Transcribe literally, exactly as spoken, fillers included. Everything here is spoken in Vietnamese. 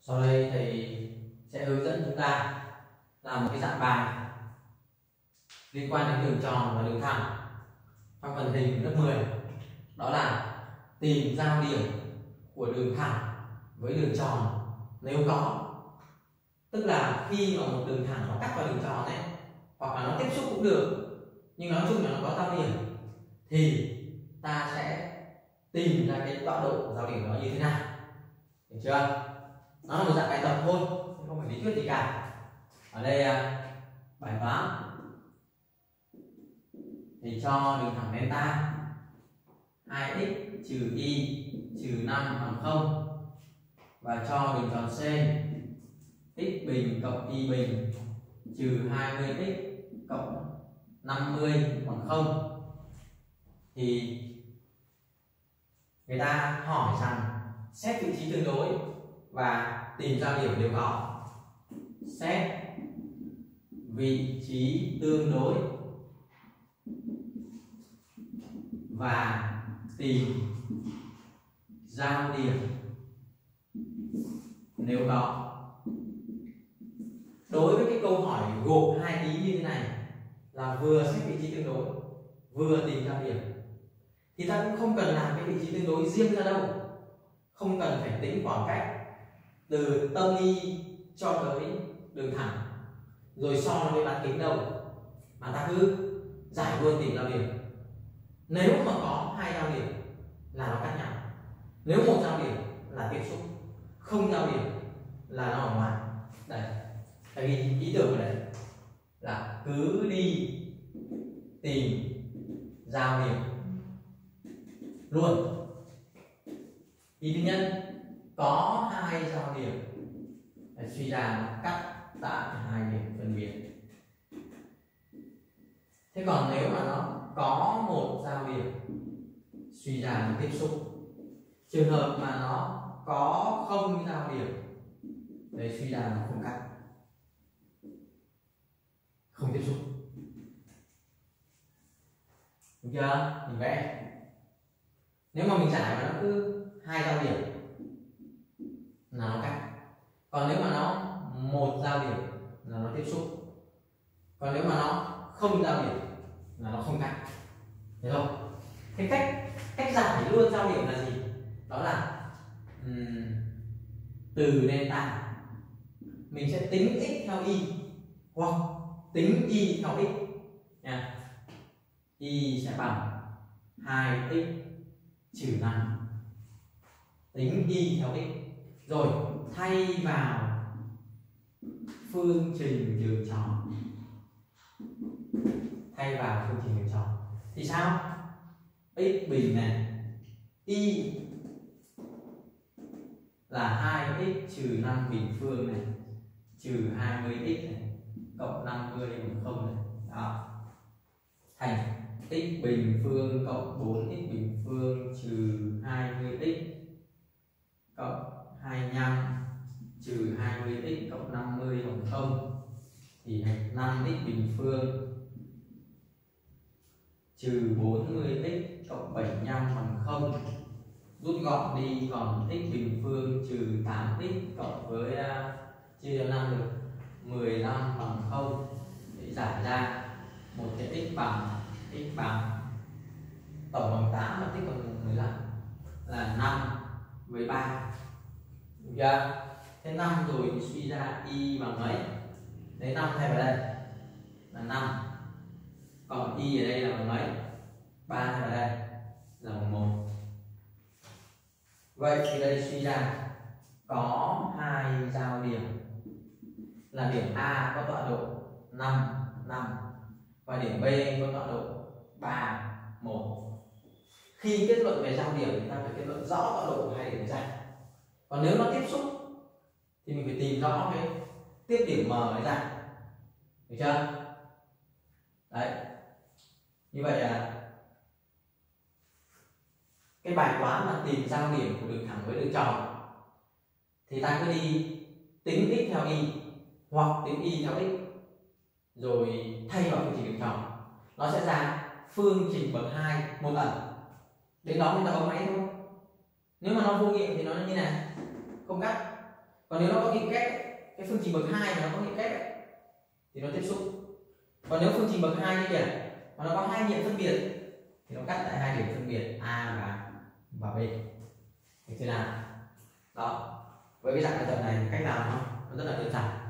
Sau đây thầy sẽ hướng dẫn chúng ta làm một cái dạng bài liên quan đến đường tròn và đường thẳng trong phần hình lớp mười. Đó là tìm giao điểm của đường thẳng với đường tròn nếu có. Tức là khi mà một đường thẳng nó cắt vào đường tròn ấy, hoặc là nó tiếp xúc cũng được, nhưng nói chung là nó có giao điểm, thì ta sẽ tìm ra cái tọa độ của giao điểm đó như thế nào. Được chưa? Nó là một dạng bài tập thôi, không phải lý thuyết gì cả. Ở đây bài toán thì cho đường thẳng delta hai x trừ y trừ năm bằng không, và cho đường tròn C x bình cộng y bình trừ hai mươi x cộng năm mươi bằng không. Thì người ta hỏi rằng xét vị trí tương đối và tìm giao điểm nếu có. Xét vị trí tương đối và tìm giao điểm nếu có. Đối với cái câu hỏi gộp hai ý như thế này là vừa xét vị trí tương đối vừa tìm giao điểm, thì ta cũng không cần làm cái vị trí tương đối riêng ra đâu, không cần phải tính khoảng cách từ tâm y cho tới đường thẳng rồi so với bán kính đâu, mà ta cứ giải luôn tìm giao điểm. Nếu mà có hai giao điểm là nó cắt nhau, nếu một giao điểm là tiếp xúc, không giao điểm là nó ở ngoài. Đây, tại vì ý tưởng của đấy là cứ đi tìm giao điểm luôn. Ý thứ nhất, có hai giao điểm, để suy ra là cắt tại hai điểm phân biệt. Thế còn nếu mà nó có một giao điểm, suy ra là tiếp xúc. Trường hợp mà nó có không giao điểm, đấy suy ra là không cắt, không tiếp xúc. Được chưa? Mình vẽ. Nếu mà mình giải mà nó cứ hai giao điểm là nó cắt, còn nếu mà nó một giao điểm là nó tiếp xúc, còn nếu mà nó không giao điểm là nó không cắt. Thấy không? Cái cách cách giải luôn giao điểm là gì? Đó là um, từ delta mình sẽ tính x theo y hoặc tính y theo x nha. Y sẽ bằng hai x trừ năm, tính y theo x, rồi thay vào phương trình đường tròn, thay vào phương trình đường tròn thì sao? X bình này, y là hai x trừ năm bình phương này trừ hai mươi x này cộng năm mươi bằng không này, đó, thành x bình phương cộng bốn x bình phương trừ hai mươi x cộng hai mươi lăm trừ hai mươi x cộng năm mươi bằng không, thì thành năm x bình phương trừ bốn mươi x cộng bảy mươi lăm bằng không. Rút gọn đi còn x bình phương trừ tám x cộng với uh, chia cho năm được mười lăm bằng không. Để giải ra một cái x bằng x bằng tổng bằng tám và tích bằng mười lăm là năm với ba. Được chưa? Thế năm rồi thì suy ra y bằng mấy? Đấy, năm thay vào đây là năm, còn y ở đây là bằng mấy? ba thay vào đây là bằng một. Vậy thì đây suy ra có hai giao điểm là điểm A có tọa độ năm, năm và điểm B có tọa độ ba, một. Khi kết luận về giao điểm thì ta phải kết luận rõ tọa độ của hai điểm ra. Còn nếu nó tiếp xúc thì mình phải tìm rõ cái tiếp điểm M ấy ra. Được chưa? Đấy. Như vậy là cái bài toán mà tìm giao điểm của đường thẳng với đường tròn thì ta cứ đi tính x theo y hoặc tính y theo x, rồi thay vào phương trình đường tròn, nó sẽ ra phương trình bậc hai một ẩn. Đến đó mình ta bấm máy thôi. Nếu mà nó vô nghiệm thì nó như này, không cắt. Còn nếu nó có nghiệm kép cái phương trình bậc hai mà nó có nghiệm kép ấy, thì nó tiếp xúc. Còn nếu phương trình bậc hai như kia mà nó có hai nghiệm phân biệt thì nó cắt tại hai điểm phân biệt A và và B. Được chưa nào? Đó, với cái dạng bài tập này cách làm nó, nó rất là đơn giản.